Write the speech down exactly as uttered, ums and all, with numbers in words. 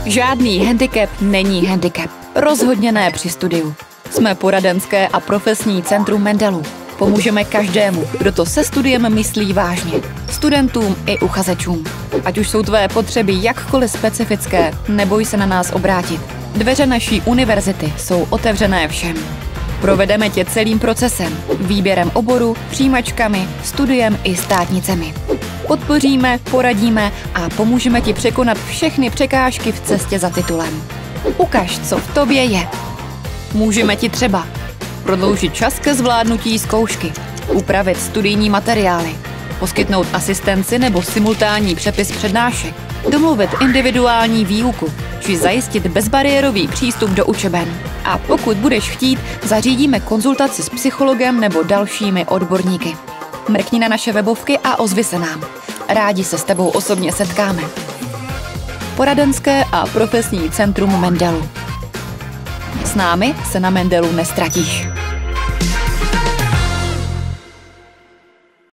Žádný handicap není handicap. Rozhodně ne při studiu. Jsme poradenské a profesní centrum Mendelu. Pomůžeme každému, kdo to se studiem myslí vážně. Studentům i uchazečům. Ať už jsou tvé potřeby jakkoliv specifické, neboj se na nás obrátit. Dveře naší univerzity jsou otevřené všem. Provedeme tě celým procesem, výběrem oboru, přijímačkami, studiem i státnicemi. Podpoříme, poradíme a pomůžeme ti překonat všechny překážky v cestě za titulem. Ukaž, co v tobě je. Můžeme ti třeba prodloužit čas ke zvládnutí zkoušky, upravit studijní materiály, poskytnout asistenci nebo simultánní přepis přednášek, domluvit individuální výuku či zajistit bezbariérový přístup do učeben. A pokud budeš chtít, zařídíme konzultaci s psychologem nebo dalšími odborníky. Mrkni na naše webovky a ozvi se nám. Rádi se s tebou osobně setkáme. Poradenské a profesní centrum Mendelu. S námi se na Mendelu nestratíš.